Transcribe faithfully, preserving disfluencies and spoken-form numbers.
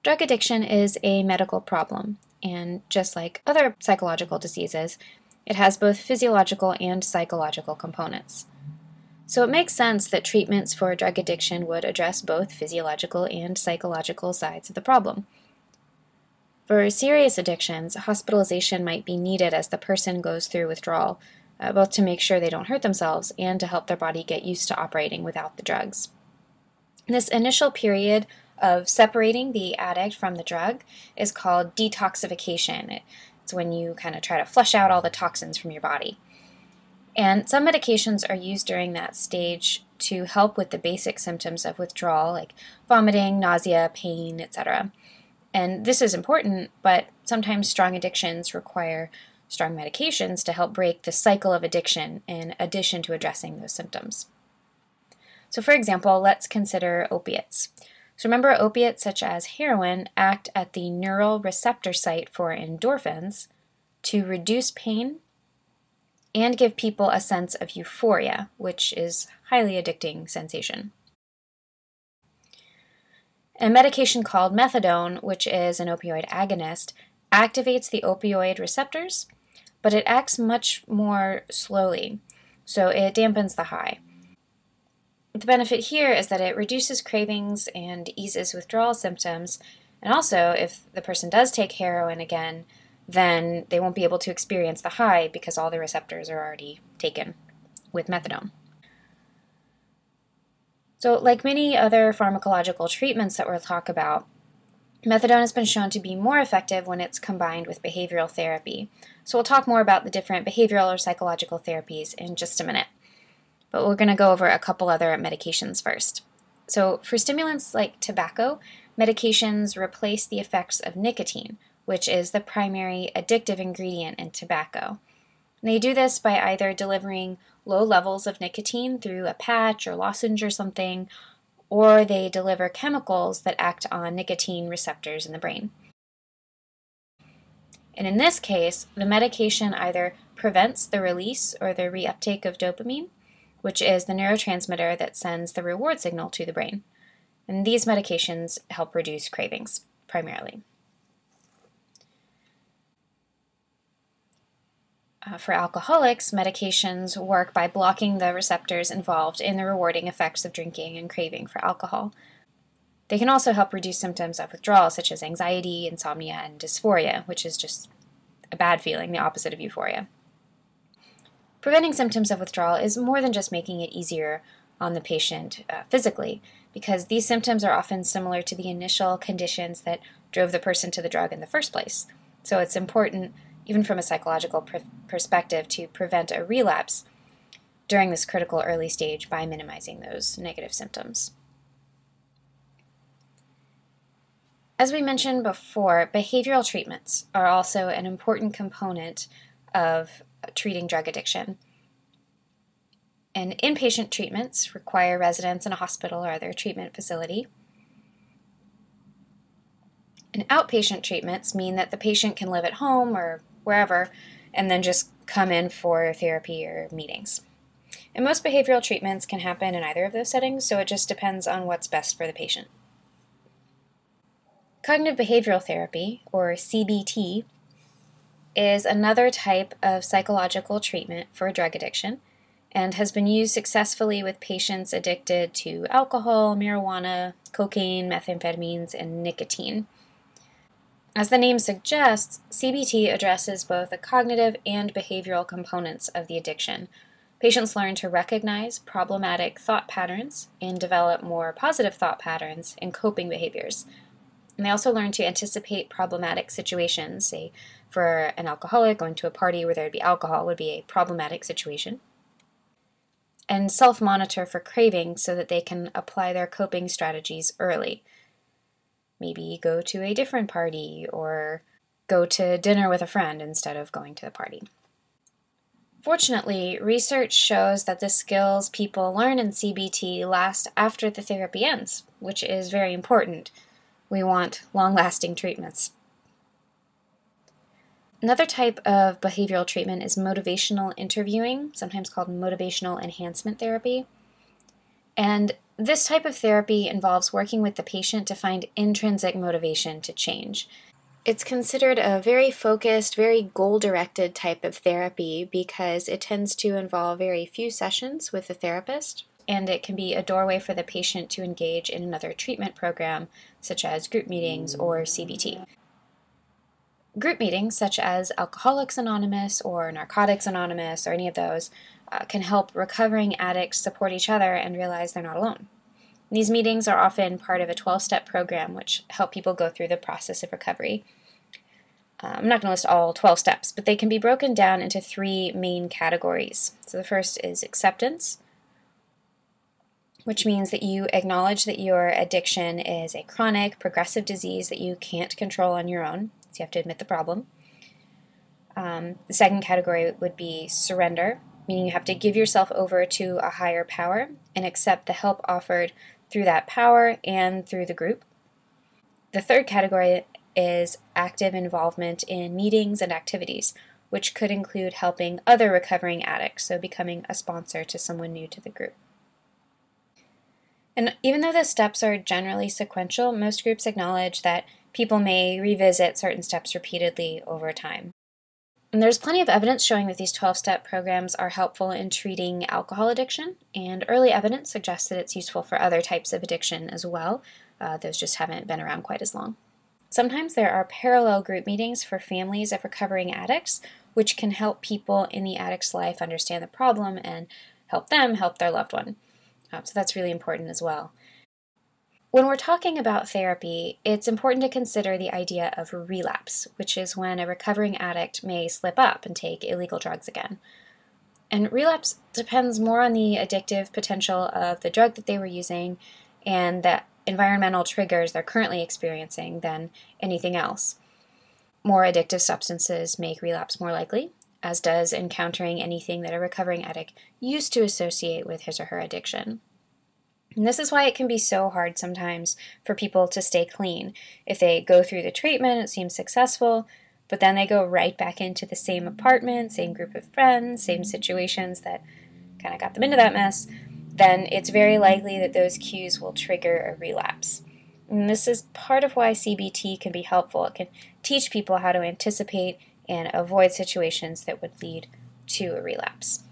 Drug addiction is a medical problem, and just like other psychological diseases, it has both physiological and psychological components. So it makes sense that treatments for drug addiction would address both physiological and psychological sides of the problem. For serious addictions, hospitalization might be needed as the person goes through withdrawal, uh, both to make sure they don't hurt themselves and to help their body get used to operating without the drugs. This initial period of separating the addict from the drug is called detoxification. It's when you kind of try to flush out all the toxins from your body. And some medications are used during that stage to help with the basic symptoms of withdrawal, like vomiting, nausea, pain, et cetera. And this is important, but sometimes strong addictions require strong medications to help break the cycle of addiction in addition to addressing those symptoms. So for example, let's consider opiates. So remember, opiates such as heroin act at the neural receptor site for endorphins to reduce pain and give people a sense of euphoria, which is a highly addicting sensation. A medication called methadone, which is an opioid agonist, activates the opioid receptors, but it acts much more slowly, so it dampens the high. The benefit here is that it reduces cravings and eases withdrawal symptoms, and also if the person does take heroin again, then they won't be able to experience the high because all the receptors are already taken with methadone. So like many other pharmacological treatments that we'll talk about, methadone has been shown to be more effective when it's combined with behavioral therapy. So we'll talk more about the different behavioral or psychological therapies in just a minute. But we're going to go over a couple other medications first. So for stimulants like tobacco, medications replace the effects of nicotine, which is the primary addictive ingredient in tobacco. And they do this by either delivering low levels of nicotine through a patch or lozenge or something, or they deliver chemicals that act on nicotine receptors in the brain. And in this case, the medication either prevents the release or the reuptake of dopamine, which is the neurotransmitter that sends the reward signal to the brain. And these medications help reduce cravings, primarily. Uh, for alcoholics, medications work by blocking the receptors involved in the rewarding effects of drinking and craving for alcohol. They can also help reduce symptoms of withdrawal, such as anxiety, insomnia, and dysphoria, which is just a bad feeling, the opposite of euphoria. Preventing symptoms of withdrawal is more than just making it easier on the patient uh, physically, because these symptoms are often similar to the initial conditions that drove the person to the drug in the first place. So it's important, even from a psychological pr- perspective, to prevent a relapse during this critical early stage by minimizing those negative symptoms. As we mentioned before, behavioral treatments are also an important component of treating drug addiction. And inpatient treatments require residence in a hospital or other treatment facility. And outpatient treatments mean that the patient can live at home or wherever and then just come in for therapy or meetings. And most behavioral treatments can happen in either of those settings, so it just depends on what's best for the patient. Cognitive behavioral therapy, or C B T, is another type of psychological treatment for drug addiction and has been used successfully with patients addicted to alcohol, marijuana, cocaine, methamphetamines, and nicotine. As the name suggests, C B T addresses both the cognitive and behavioral components of the addiction. Patients learn to recognize problematic thought patterns and develop more positive thought patterns and coping behaviors. And they also learn to anticipate problematic situations. Say, for an alcoholic, going to a party where there would be alcohol would be a problematic situation. And self-monitor for cravings so that they can apply their coping strategies early. Maybe go to a different party or go to dinner with a friend instead of going to the party. Fortunately, research shows that the skills people learn in C B T last after the therapy ends, which is very important. We want long-lasting treatments. Another type of behavioral treatment is motivational interviewing, sometimes called motivational enhancement therapy. And This type of therapy involves working with the patient to find intrinsic motivation to change. It's considered a very focused, very goal-directed type of therapy because it tends to involve very few sessions with the therapist, and it can be a doorway for the patient to engage in another treatment program, such as group meetings or C B T. Group meetings, such as Alcoholics Anonymous or Narcotics Anonymous or any of those, uh, can help recovering addicts support each other and realize they're not alone. These meetings are often part of a twelve-step program which help people go through the process of recovery. Uh, I'm not going to list all twelve steps, but they can be broken down into three main categories. So the first is acceptance, which means that you acknowledge that your addiction is a chronic, progressive disease that you can't control on your own. So you have to admit the problem. Um, the second category would be surrender, meaning you have to give yourself over to a higher power and accept the help offered through that power and through the group. The third category is active involvement in meetings and activities, which could include helping other recovering addicts, so becoming a sponsor to someone new to the group. And even though the steps are generally sequential, most groups acknowledge that people may revisit certain steps repeatedly over time. And there's plenty of evidence showing that these twelve-step programs are helpful in treating alcohol addiction, and early evidence suggests that it's useful for other types of addiction as well. Uh, those just haven't been around quite as long. Sometimes there are parallel group meetings for families of recovering addicts, which can help people in the addict's life understand the problem and help them help their loved one. Um, so that's really important as well. When we're talking about therapy, it's important to consider the idea of relapse, which is when a recovering addict may slip up and take illegal drugs again. And relapse depends more on the addictive potential of the drug that they were using and the environmental triggers they're currently experiencing than anything else. More addictive substances make relapse more likely, as does encountering anything that a recovering addict used to associate with his or her addiction. And this is why it can be so hard sometimes for people to stay clean. If they go through the treatment, it seems successful, but then they go right back into the same apartment, same group of friends, same situations that kind of got them into that mess, then it's very likely that those cues will trigger a relapse. And this is part of why C B T can be helpful. It can teach people how to anticipate and avoid situations that would lead to a relapse.